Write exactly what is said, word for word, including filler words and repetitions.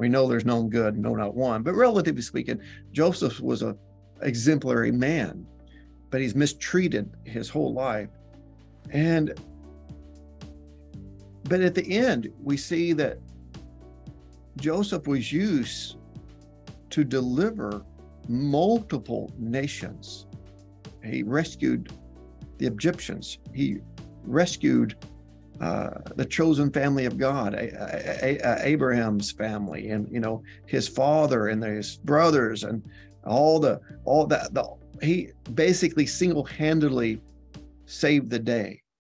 We know there's none good, no, not one. But relatively speaking, Joseph was a exemplary man, but he's mistreated his whole life. And but at the end, we see that Joseph was used to deliver multiple nations. He rescued the Egyptians. He rescued uh, the chosen family of God, a, a, a, Abraham's family, and you know his father and his brothers, and all the all that. The, he basically single-handedly saved the day.